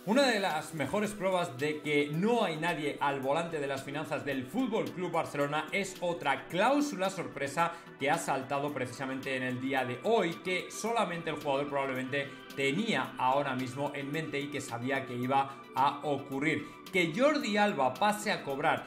Una de las mejores pruebas de que no hay nadie al volante de las finanzas del Fútbol Club Barcelona es otra cláusula sorpresa que ha saltado precisamente en el día de hoy, que solamente el jugador probablemente tenía ahora mismo en mente y que sabía que iba a ocurrir. Que Jordi Alba pase a cobrar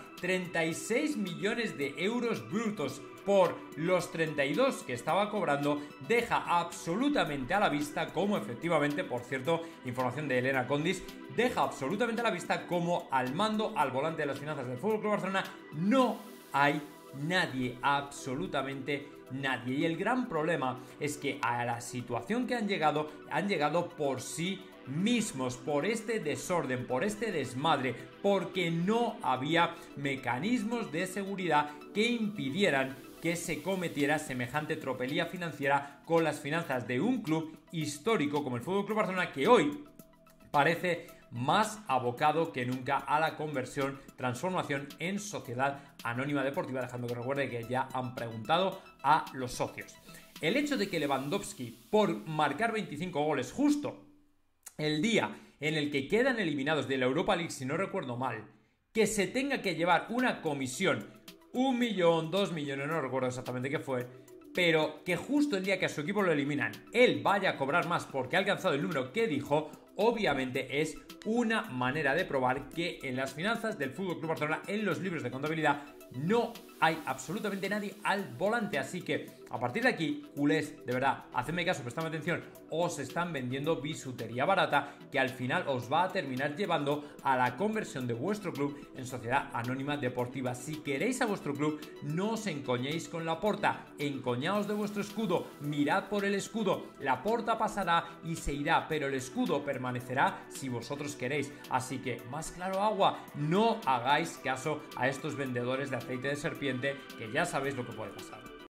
36 millones de euros brutos por los 32 que estaba cobrando deja absolutamente a la vista como efectivamente, por cierto, información de Elena Condis, deja absolutamente a la vista como al mando, al volante de las finanzas del FC Barcelona no hay nadie, absolutamente nadie. Y el gran problema es que a la situación que han llegado por sí mismos, por este desorden, por este desmadre, porque no había mecanismos de seguridad que impidieran que se cometiera semejante tropelía financiera con las finanzas de un club histórico como el FC Barcelona, que hoy parece más abocado que nunca a la transformación en sociedad anónima deportiva, dejando que recuerde que ya han preguntado a los socios. El hecho de que Lewandowski, por marcar 25 goles justo el día en el que quedan eliminados de la Europa League, si no recuerdo mal, que se tenga que llevar una comisión, 1 millón, 2 millones, no recuerdo exactamente qué fue, pero que justo el día que a su equipo lo eliminan, él vaya a cobrar más porque ha alcanzado el número que dijo, obviamente es una manera de probar que en las finanzas del FC Barcelona, en los libros de contabilidad, no hay absolutamente nadie al volante. Así que a partir de aquí, culés, de verdad, hacedme caso, prestadme atención, os están vendiendo bisutería barata que al final os va a terminar llevando a la conversión de vuestro club en sociedad anónima deportiva. Si queréis a vuestro club, no os encoñéis con Laporta, encoñaos de vuestro escudo, mirad por el escudo, Laporta pasará y se irá, pero el escudo permanecerá si vosotros queréis. Así que, más claro agua, no hagáis caso a estos vendedores de aceite de serpiente, que ya sabéis lo que puede pasar.